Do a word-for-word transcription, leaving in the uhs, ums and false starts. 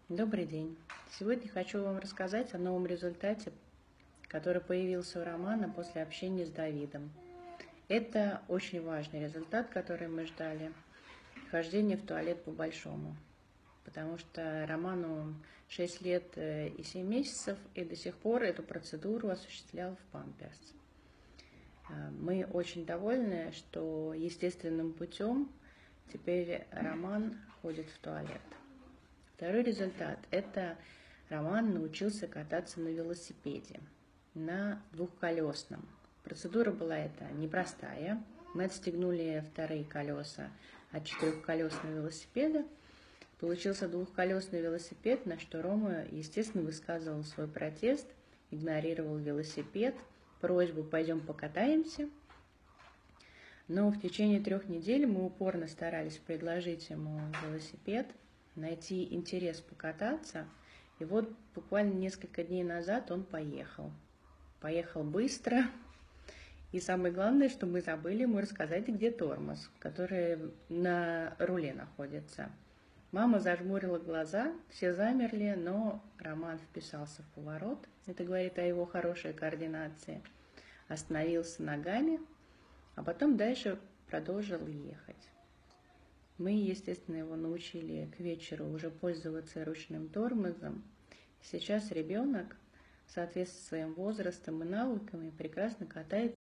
Добрый день! Сегодня хочу вам рассказать о новом результате, который появился у Романа после общения с Давидом. Это очень важный результат, который мы ждали. Хождение в туалет по-большому. Потому что Роману шесть лет и семь месяцев, и до сих пор эту процедуру осуществлял в памперс. Мы очень довольны, что естественным путем теперь Роман ходит в туалет. Второй результат – это Роман научился кататься на велосипеде, на двухколесном. Процедура была эта непростая. Мы отстегнули вторые колеса от четырехколесного велосипеда. Получился двухколесный велосипед, на что Рома, естественно, высказывал свой протест, игнорировал велосипед, просьбу «пойдем покатаемся». Но в течение трех недель мы упорно старались предложить ему велосипед, найти интерес покататься. И вот буквально несколько дней назад он поехал. Поехал быстро. И самое главное, что мы забыли ему рассказать, где тормоз, который на руле находится. Мама зажмурила глаза, все замерли, но Роман вписался в поворот. Это говорит о его хорошей координации. Остановился ногами, а потом дальше продолжил ехать. Мы, естественно, его научили к вечеру уже пользоваться ручным тормозом. Сейчас ребенок в соответствии с своим возрастом и навыками прекрасно катает